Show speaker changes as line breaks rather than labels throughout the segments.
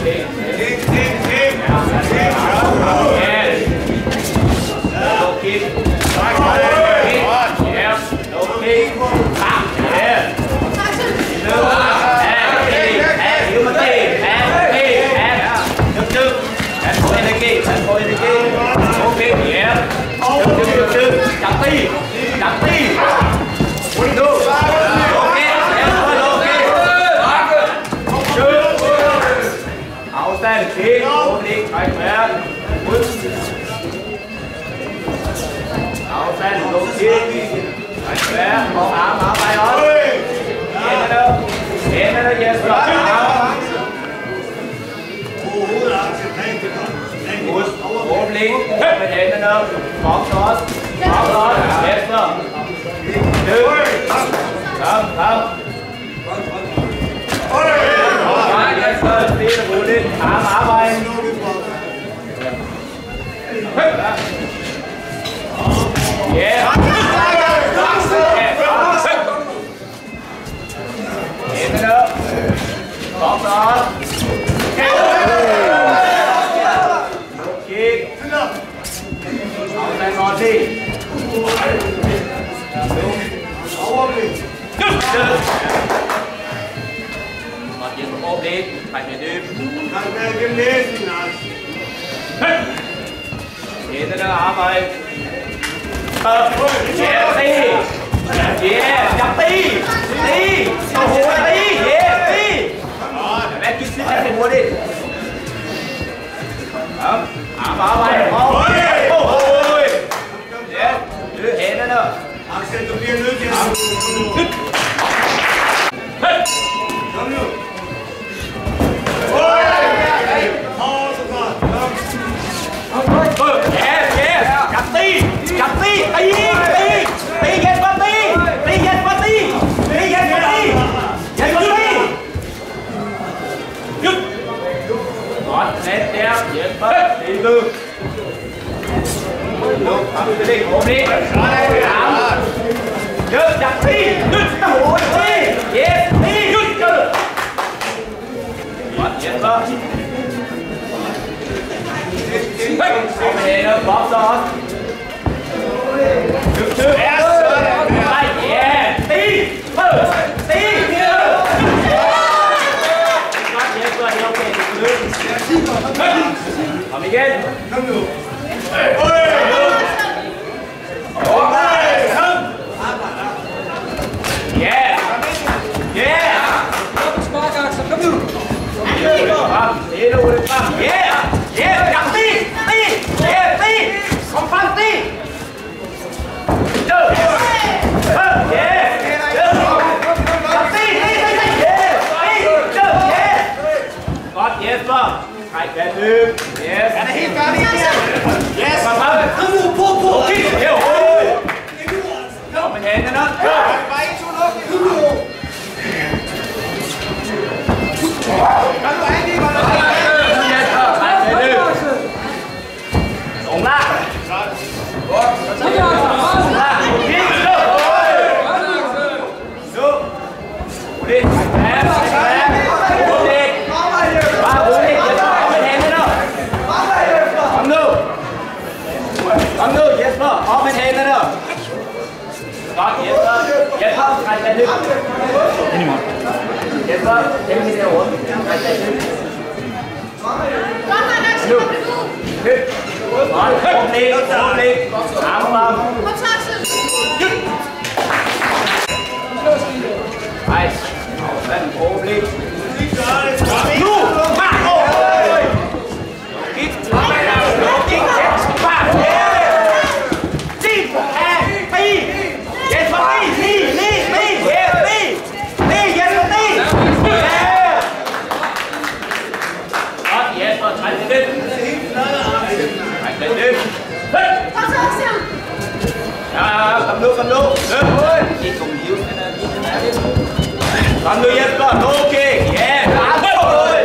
Còn người dân còn ok, yeah, đã rồi.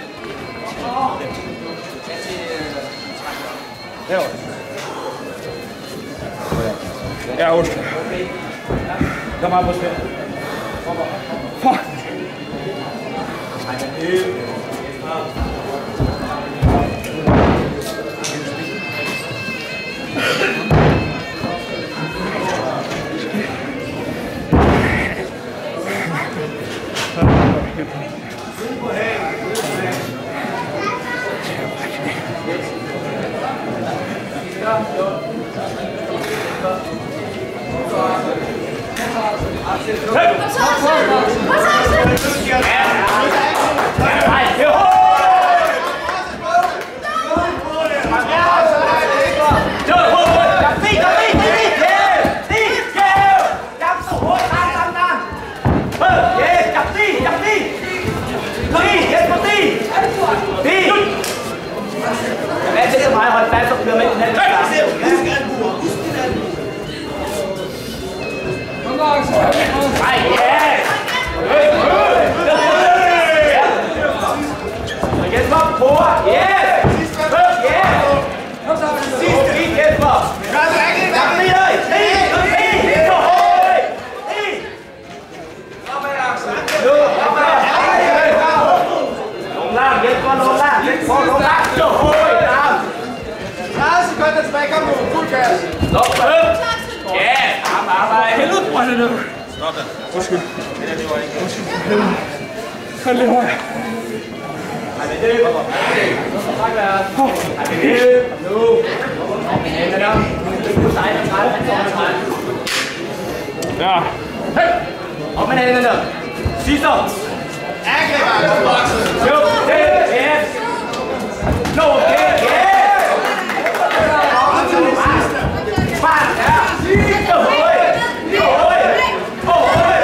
Ja, už. Come on, Buske. Fuck.
Fora! Yes! Yes! Sidste lige Jesper! Kom ned ơi! Ned! Kom høj! Ned! Nu! Lån lang! Jesper, lån lang! Jesper, lån lang! Så høj! Lang!
30 sekunder tilbage, kom nu, fuld gas.
Lån lang! Ja! Arbejde!
Helvede, hvor er det nu?
Stop det.
Undskyld.
Undskyld.
Han lidt højt. Ja.
Op med hænderne. Sidste.
Angreb, boksen.
Jo, det er yes. Nå, okay, yes. Bare, ja. Sidste høj. Høj. Høj.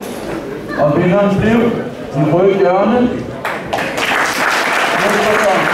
Og vinderens liv i rødt hjørne.